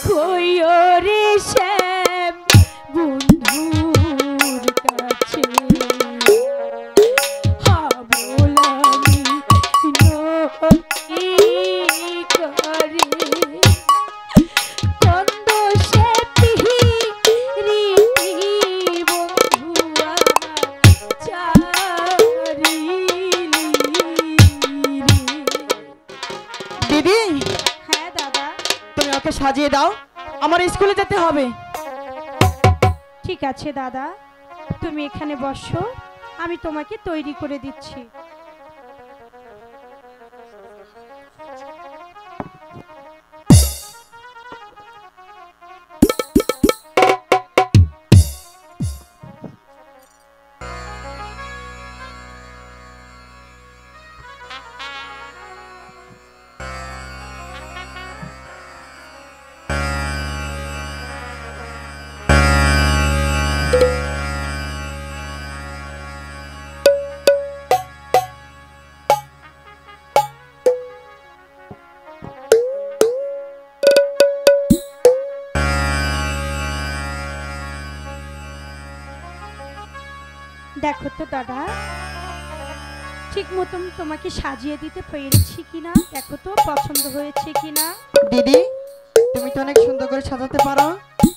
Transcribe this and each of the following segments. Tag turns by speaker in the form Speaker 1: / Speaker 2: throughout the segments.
Speaker 1: কইরে শ্যাম বন্ধুর কাছে হাবলামি নকি করে কন্দ সে পিহি রীতি বন্ধু আমার চারিলি
Speaker 2: দিদি
Speaker 1: হ্যাঁ দাদা
Speaker 2: তুমি ওকে সাজিয়ে দাও, আমার স্কুলে যেতে হবে।
Speaker 1: ঠিক আছে দাদা, তুমি এখানে বসো, আমি তোমাকে তৈরি করে দিচ্ছি। দেখো তো দাদা, ঠিক মতন তোমাকে সাজিয়ে দিতে পেরেছি কিনা, দেখো তো পছন্দ হয়েছে কিনা।
Speaker 2: দিদি তুমি তো অনেক সুন্দর করে সাজাতে পারো।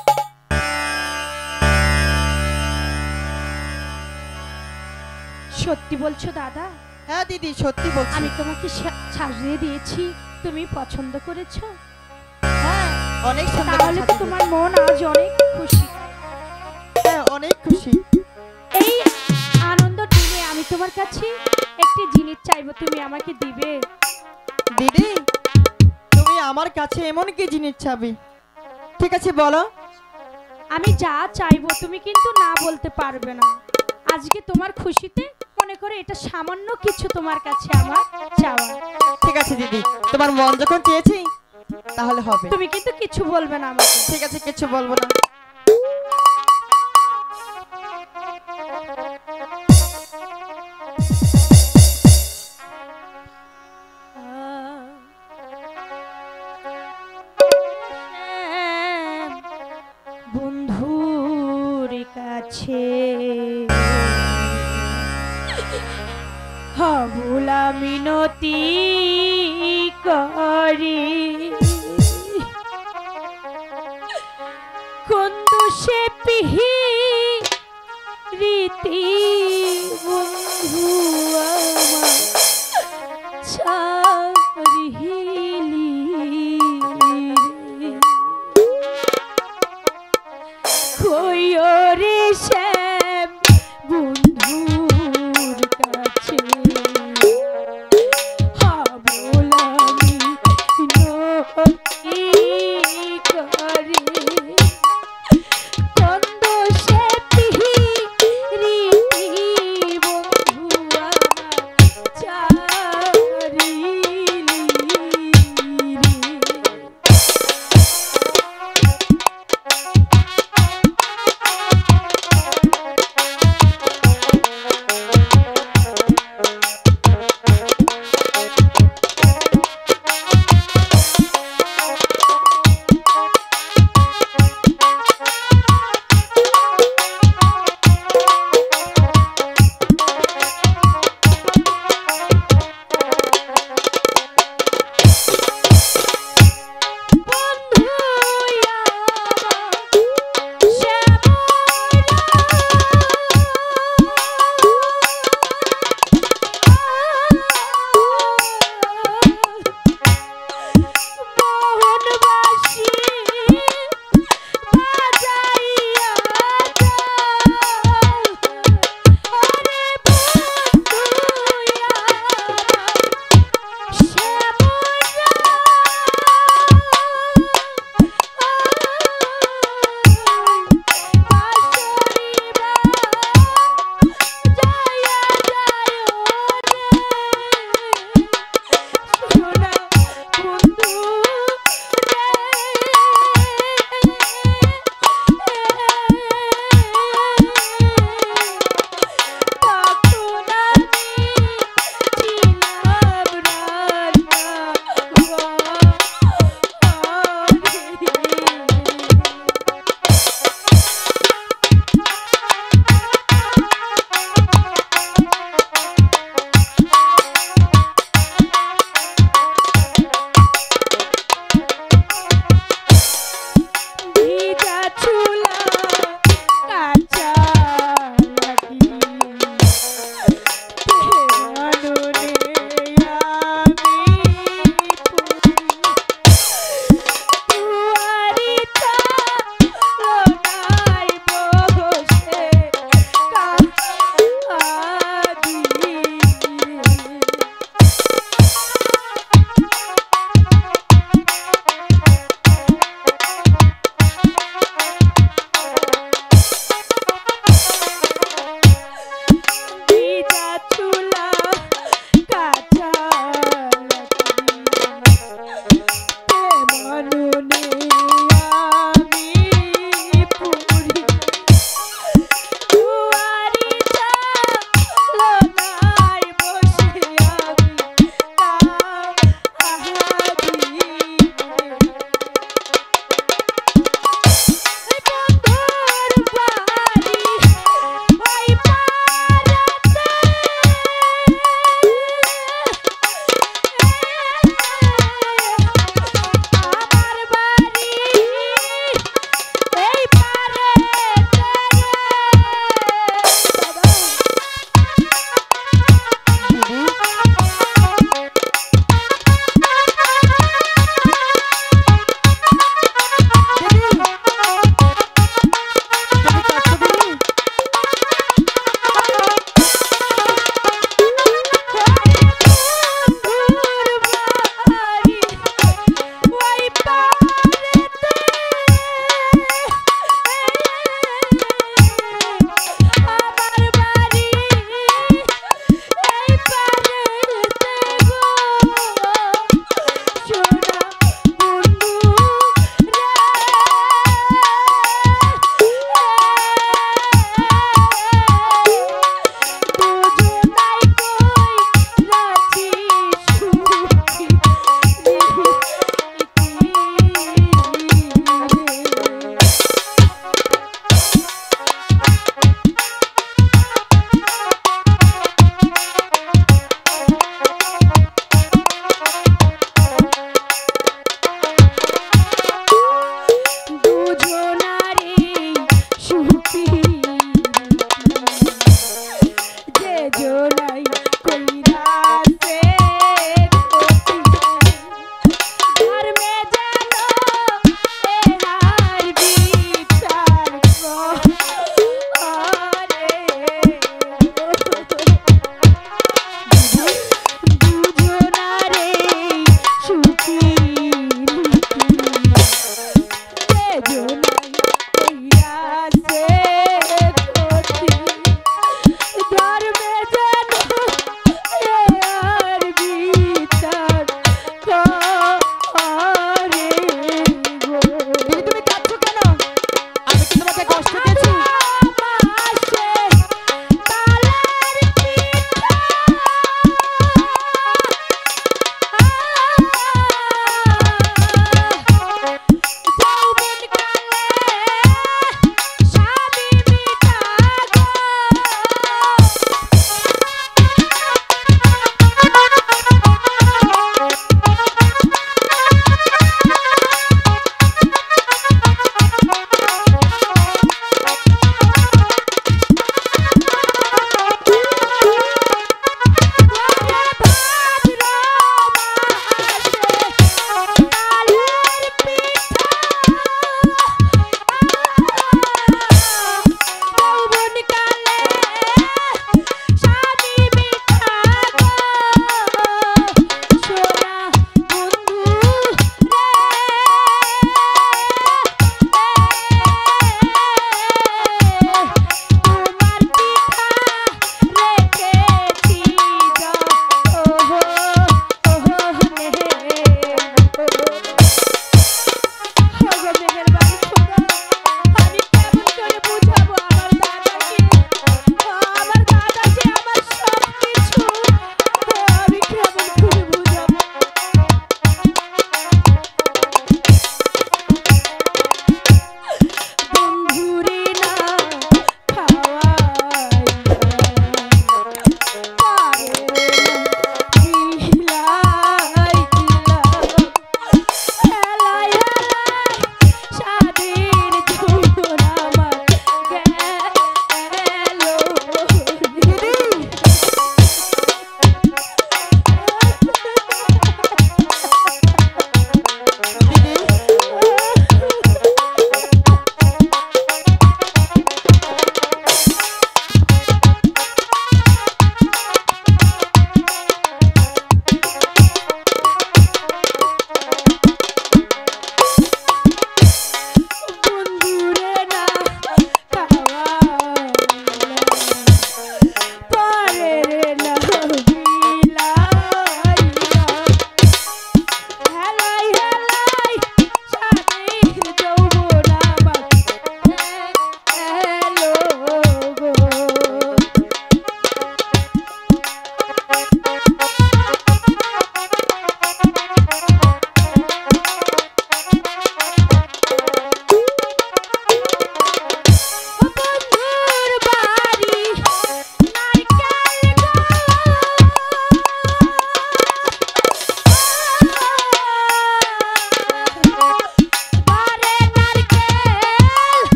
Speaker 1: সত্যি বলছো দাদা?
Speaker 2: হ্যাঁ দিদি সত্যি বলছি।
Speaker 1: আমি তোমাকে সাজিয়ে দিয়েছি, তুমি পছন্দ করেছো?
Speaker 2: হ্যাঁ অনেক সুন্দর।
Speaker 1: তাহলে তো তোমার মন আজ অনেক খুশি।
Speaker 2: হ্যাঁ অনেক খুশি।
Speaker 1: এই আনন্দ দিনে আমি তোমার কাছে একটি জিনিস চাইবো, তুমি আমাকে দিবে?
Speaker 2: দিদি তুমি আমার কাছে এমন কি জিনিস চাবি? ঠিক আছে বলো।
Speaker 1: আমি যা চাইবো তুমি কিন্তু না বলতে পারবে না। আজকে তোমার খুশিতে মনে করে এটা সামান্য কিছু তোমার কাছে আমার চাওয়া।
Speaker 2: ঠিক আছে দিদি, তোমার মন যখন চেয়েছি তাহলে হবে।
Speaker 1: তুমি কিন্তু কিছু বলবে না আমাকে।
Speaker 2: ঠিক আছে কিছু বলবো না।
Speaker 1: বন্ধুর কাছে হাবুলা মিনতি করি কন্দু সে পিহি রীতি বন্ধু আমার চারিলি কইরে শ্যাম বন্ধুর কাছে হাবলামি নকি করে কন্দ সে পিহি রীতি বন্ধু আমার চারিলি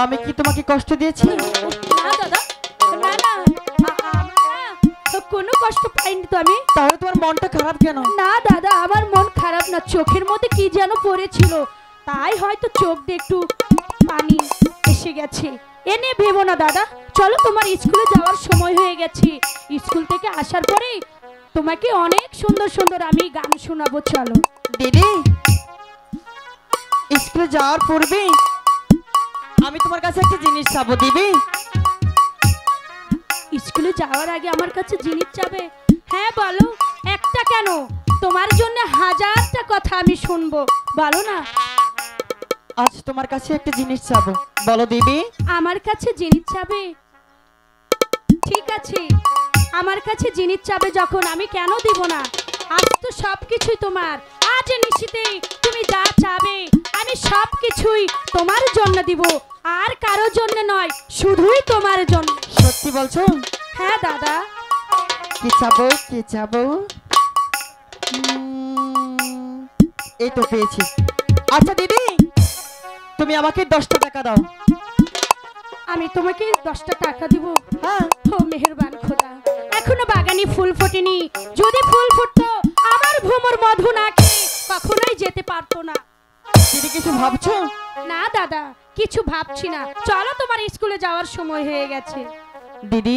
Speaker 2: আমি কি তোমাকে কষ্ট দিয়েছি?
Speaker 1: না দাদা, না না, আমার না কোনো কষ্ট পাইনি তো আমি।
Speaker 2: তাহলে তোমার মনটা খারাপ কেন?
Speaker 1: না দাদা, আমার মন খারাপ না, চোখের মধ্যে কি যেন পড়েছিল, তাই হয়তো চোখ দিয়ে একটু পানি এসে গেছে। এনে ভেবো না দাদা, চলো তোমার স্কুলে যাওয়ার সময় হয়ে গেছে। স্কুল থেকে আসার পরে তোমাকে অনেক সুন্দর সুন্দর আমি গান শোনাবো, চলো।
Speaker 2: দিদি, স্কুলে যাওয়ার পূর্বে আমি তোমার কাছে একটা জিনিস চাবো দিদি।
Speaker 1: স্কুলে যাওয়ার আগে আমার কাছে জিনিস চাবে? হ্যাঁ বলো, একটা কেন, তোমার জন্য হাজারটা কথা আমি শুনবো, বলো না।
Speaker 2: আজ তোমার কাছে একটা জিনিস চাবো, বলো দিদি।
Speaker 1: আমার কাছে জিনিস চাবে? ঠিক আছে, আমার কাছে জিনিস চাবে যখন, আমি কেন দিব না। আজ তো সবকিছুই তোমার, আজ নিশিতে তুমি যা চাবে আমি সবকিছুই তোমার জন্য দিব, আর কারোর জন্য নয়, শুধুই তোমার জন্য।
Speaker 2: সত্যি বলছো?
Speaker 1: হ্যাঁ দাদা।
Speaker 2: কি চাবো, কি চাবো? এই তো পেয়েছি। আচ্ছা দিদি, তুমি আমাকে 10টা টাকা দাও।
Speaker 1: আমি তোমাকে 10টা টাকা দিব?
Speaker 2: হ্যাঁ।
Speaker 1: ও মেহেরবান খোদা, এখনো বাগানে ফুল ফোটেনি, যদি ফুল ফুটতো আমার ভ্রমর মধু না খেয়ে কখনোই যেতে পারতো না।
Speaker 2: দিদি কিছু ভাবছো?
Speaker 1: না দাদা, কিছু ভাবছি না, চলো তোমার স্কুলে যাওয়ার সময় হয়ে গেছে।
Speaker 2: দিদি,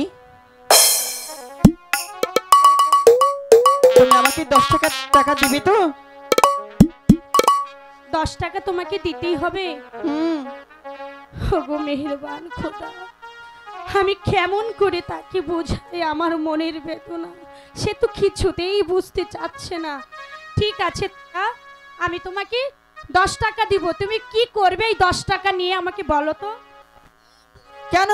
Speaker 2: তুমি আমাকে 10 টাকা দিবে তো?
Speaker 1: 10 টাকা তোমাকে দিতেই হবে?
Speaker 2: হুম।
Speaker 1: ওগো মেহেরবান খোদা, আমি কেমন করে তাকে বোঝাই আমার মনের বেদনা, সে তো কিছুতেই বুঝতে চাচ্ছে না। ঠিক আছে, আমি তোমাকে 10 টাকা দিব, তুমি কি করবে এই 10 টাকা নিয়ে আমাকে বলো তো।
Speaker 2: কেন?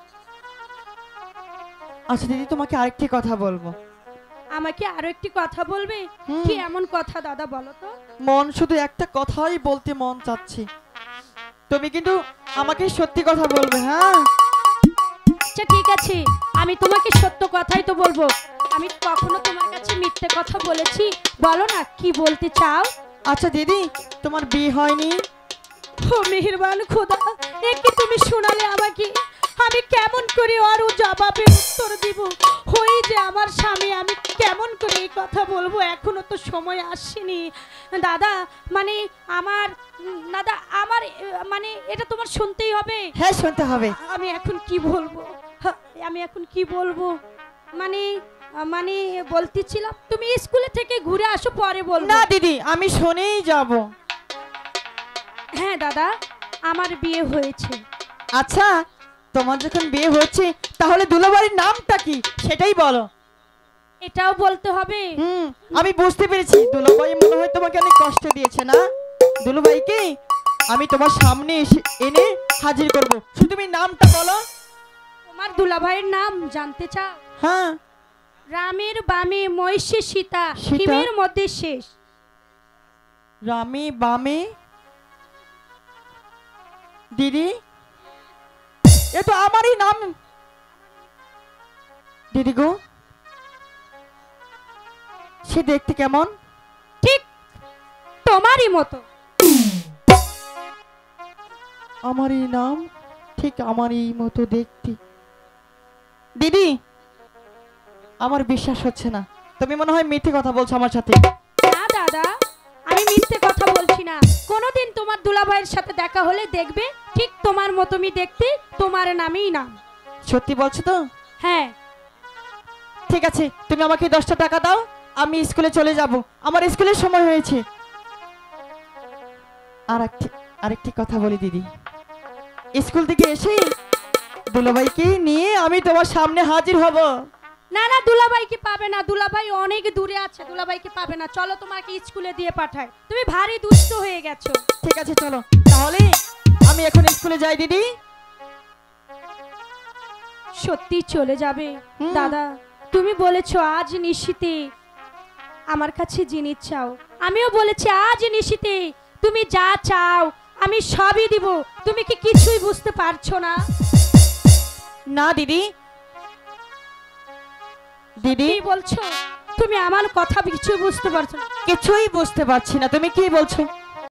Speaker 2: আচ্ছা দিদি, তোমাকে আরেকটি কথা বলবো।
Speaker 1: আমাকে আরো একটি কথা বলবে?
Speaker 2: হুম।
Speaker 1: কি এমন কথা দাদা, বলো তো।
Speaker 2: মন শুধু একটা কথাই বলতে মন চাচ্ছে, তুমি কিন্তু আমাকে সত্যি কথা বলবে। হ্যাঁ।
Speaker 1: আচ্ছা ঠিক আছে, আমি তোমাকে সত্য কথাই তো বলবো, আমি কখনো তোমার কাছে মিথ্যে কথা বলেছি? বলো না কি বলতে চাও।
Speaker 2: আচ্ছা দিদি, তোমার বিয়ে হয়নি?
Speaker 1: ও মেহেরবান খোদা, এ কি তুমি শোনালে আমাকে, আমি কেমন করে ওর জবাবে উত্তর দিব, হই যে আমার স্বামী, আমি কেমন করে এই কথা বলবো, এখনো তো সময় আসেনি দাদা। মানে আমার দাদা, আমার মানে এটা তোমার শুনতেই হবে।
Speaker 2: হ্যাঁ, শুনতে হবে।
Speaker 1: আমি এখন কি বলবো, আমি এখন কি বলবো, মানে মানে বলতেছিলাম তুমি স্কুলে থেকে ঘুরে আসো, পরে বলবো।
Speaker 2: না দিদি, আমি শুনেই যাব।
Speaker 1: হ্যাঁ দাদা, আমার বিয়ে হয়েছে।
Speaker 2: আচ্ছা, তোমার যখন বিয়ে হচ্ছে তাহলে দুলাবাড়ির নামটা কি সেটাই বলো।
Speaker 1: এটাও বলতে হবে?
Speaker 2: আমি বুঝতে পেরেছি, দুলাভাই মনে হয় তোমাকে অনেক কষ্ট দিয়েছে না। দুলাভাইকে আমি তোমার সামনে এনে হাজির করব, শুধু তুমি নামটা বলো।
Speaker 1: তোমার দুলাভাইয়ের নাম জানতে চাও?
Speaker 2: হ্যাঁ।
Speaker 1: রামের বামে মহিষে সীতা,
Speaker 2: সীতা?
Speaker 1: হিমের মধ্যে শেষ।
Speaker 2: রামে বামে? দিদি, এ তো আমারই নাম। দিদি গো, সে দেখতে কেমন?
Speaker 1: ঠিক তোমারই মতো।
Speaker 2: আমারই নাম, ঠিক আমারই মতো দেখতে। দিদি, আমার বিশ্বাস হচ্ছে না, তুমি মনে হয় মিথ্যে কথা বলছো আমার সাথে।
Speaker 1: না দাদা, আমি মিথ্যে কথা বলছি না, কোনোদিন তোমার দুলাভাইয়ের সাথে দেখা হলে দেখবে ঠিক তোমার মতোই দেখতে, তোমার নামই নাম।
Speaker 2: সত্যি বলছো তো?
Speaker 1: হ্যাঁ।
Speaker 2: ঠিক আছে, তুমি আমাকে 10টা টাকা দাও, আমি স্কুলে চলে যাব, আমার স্কুলের সময় হয়েছে। আরেকটি কথা বলি দিদি, স্কুল থেকে এসে দুলাভাইকে নিয়ে আমি তোমার সামনে হাজির হব।
Speaker 1: না না, দুলাভাইকে পাবে না, দুলাভাই অনেক দূরে আছে, দুলাভাইকে পাবে না, চলো তোমাকে স্কুলে দিয়ে পাঠায়, তুমি ভারী দুষ্ট হয়ে গেছো।
Speaker 2: ঠিক আছে চলো, তাহলে আমি এখন স্কুলে যাই দিদি।
Speaker 1: সত্যি চলে যাবে?
Speaker 2: হুম।
Speaker 1: দাদা, তুমি বলেছো আজ নিশিতে আমার কাছে জিনিস চাও, আমিও বলেছি আজ নিশিতে তুমি যা চাও আমি সবই দিব, তুমি কি কিছুই বুঝতে পারছো না?
Speaker 2: না দিদি। দিদি
Speaker 1: কি বলছো? তুমি আমার কথা কিছু বুঝতে পারছো না?
Speaker 2: কিছুই বুঝতে পারছি না, তুমি কি বলছো?